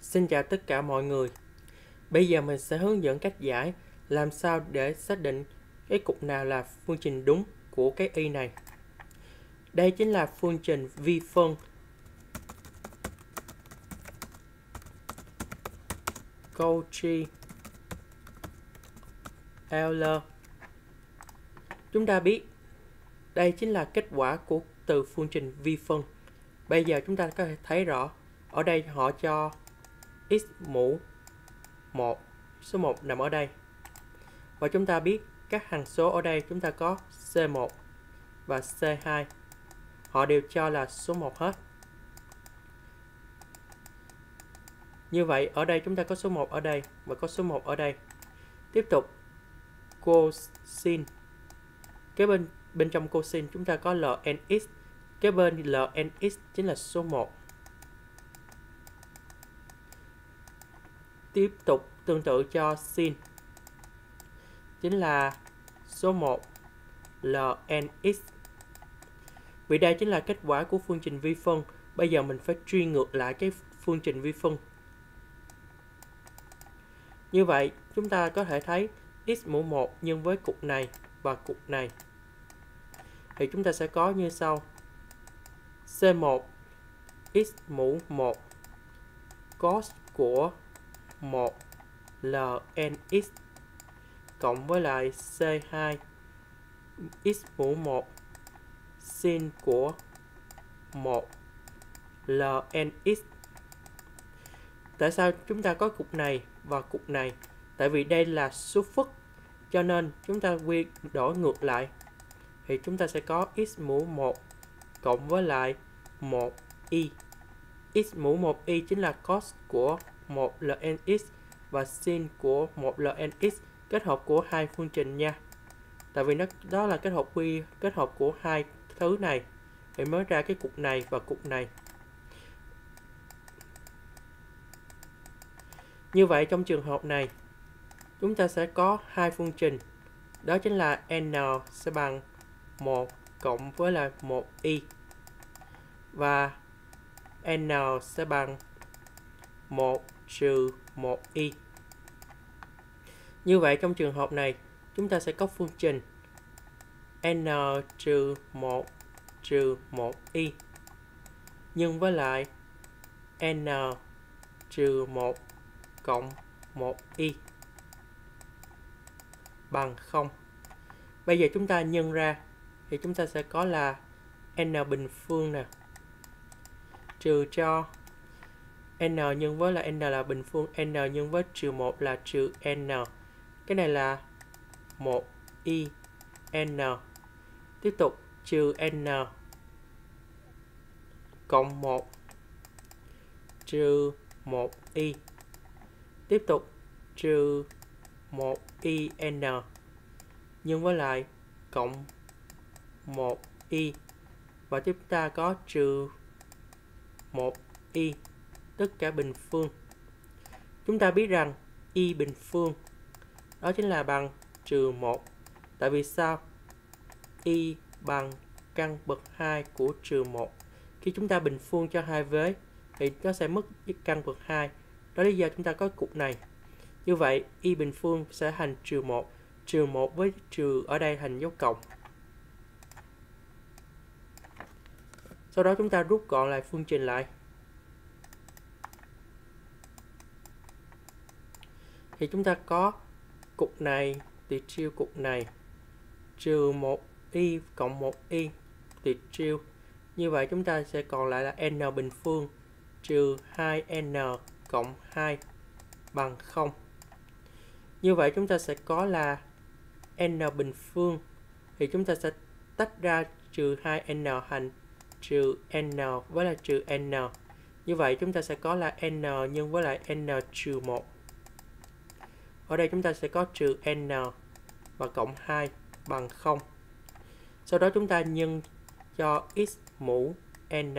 Xin chào tất cả mọi người. Bây giờ mình sẽ hướng dẫn cách giải làm sao để xác định cái cục nào là phương trình đúng của cái y này. Đây chính là phương trình vi phân Cauchy Euler. Chúng ta biết đây chính là kết quả của từ phương trình vi phân. Bây giờ chúng ta có thể thấy rõ ở đây họ cho x mũ 1, số 1 nằm ở đây. Và chúng ta biết các hằng số ở đây chúng ta có C1 và C2. Họ đều cho là số 1 hết. Như vậy ở đây chúng ta có số 1 ở đây và có số 1 ở đây. Tiếp tục cosin. Cái bên trong cosin chúng ta có lnx. Cái bên lnx chính là số 1. Tiếp tục tương tự cho sin. Chính là số 1 lnx. Vì đây chính là kết quả của phương trình vi phân. Bây giờ mình phải truy ngược lại cái phương trình vi phân. Như vậy chúng ta có thể thấy x mũ 1 nhân với cục này và cục này. Thì chúng ta sẽ có như sau. C1 x mũ 1 cos của 1 lnx cộng với lại C2 x mũ 1 sin của 1 lnx. Tại sao chúng ta có cục này và cục này? Tại vì đây là số phức, cho nên chúng ta quy đổi ngược lại. Thì chúng ta sẽ có x mũ 1 cộng với lại 1y. X mũ 1y chính là cos của 1 lnx và sin của 1 lnx, kết hợp của hai phương trình nha. Tại vì đó là kết hợp của hai thứ này thì mới ra cái cục này và cục này. Như vậy trong trường hợp này chúng ta sẽ có hai phương trình, đó chính là n sẽ bằng 1 cộng với là 1y và n sẽ bằng 1 trừ 1y. Như vậy trong trường hợp này chúng ta sẽ có phương trình n trừ 1 trừ 1y nhân với lại n trừ 1 cộng 1y bằng 0. Bây giờ chúng ta nhân ra thì chúng ta sẽ có là n bình phương nè, trừ cho n nhân với là n là bình phương, n nhân với trừ 1 là trừ n. Cái này là 1y n. Tiếp tục trừ n cộng 1 trừ 1y. Tiếp tục trừ 1y n nhân với lại cộng 1y. Và chúng ta có trừ 1y tất cả bình phương. Chúng ta biết rằng y bình phương đó chính là bằng trừ 1. Tại vì sao? Y bằng căn bậc 2 của trừ 1. Khi chúng ta bình phương cho hai vế thì nó sẽ mất căn bậc 2. Đó là lý do chúng ta có cục này. Như vậy y bình phương sẽ thành trừ 1. Trừ 1 với trừ ở đây thành dấu cộng. Sau đó chúng ta rút gọn lại phương trình lại. Thì chúng ta có cục này tuyệt chiêu cục này, trừ 1y cộng 1y tuyệt chiêu. Như vậy chúng ta sẽ còn lại là n bình phương trừ 2n cộng 2 bằng 0. Như vậy chúng ta sẽ có là n bình phương thì chúng ta sẽ tách ra trừ 2n thành trừ n với là trừ n. Như vậy chúng ta sẽ có là n nhân với lại n trừ 1. Ở đây chúng ta sẽ có trừ n và cộng 2 bằng 0. Sau đó chúng ta nhân cho x mũ n.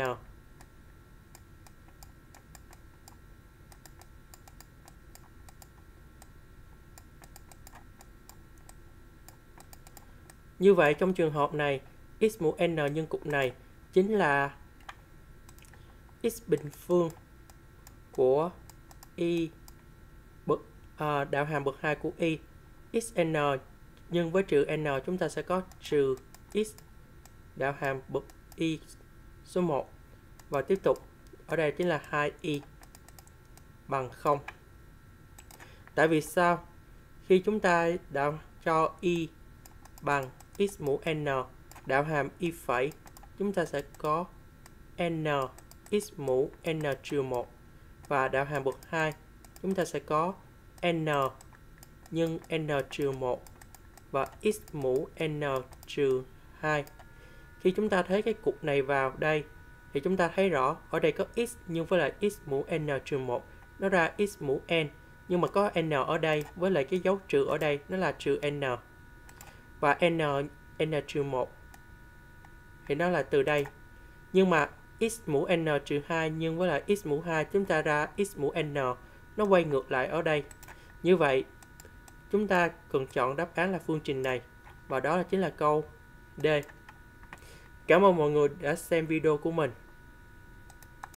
Như vậy trong trường hợp này x mũ n nhân cục này chính là x bình phương của y bậc đạo hàm bậc 2 của y xn nhân với trừ n, chúng ta sẽ có trừ x đạo hàm bậc y số 1. Và tiếp tục, ở đây chính là 2y bằng 0. Tại vì sao? Khi chúng ta đạo cho y bằng x mũ n đạo hàm y phẩy, chúng ta sẽ có n x mũ n trừ 1. Và đạo hàm bậc 2, chúng ta sẽ có n nhân n trừ 1 và x mũ n trừ 2. Khi chúng ta thấy cái cục này vào đây thì chúng ta thấy rõ ở đây có x nhưng với lại x mũ n trừ 1 nó ra x mũ n, nhưng mà có n ở đây với lại cái dấu trừ ở đây nó là trừ n, và n trừ 1 thì nó là từ đây, nhưng mà x mũ n trừ 2 nhưng với lại x mũ 2 chúng ta ra x mũ n, nó quay ngược lại ở đây. Như vậy chúng ta cần chọn đáp án là phương trình này, và đó chính là câu D. Cảm ơn mọi người đã xem video của mình.